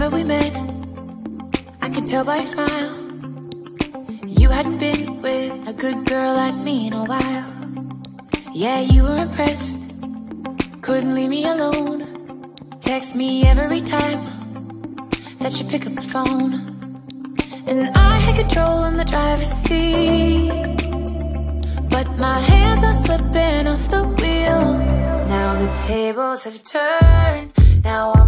Remember we met, I could tell by your smile. You hadn't been with a good girl like me in a while. Yeah, you were impressed, couldn't leave me alone. Text me every time that you pick up the phone. And I had control in the driver's seat, but my hands are slipping off the wheel. Now the tables have turned, now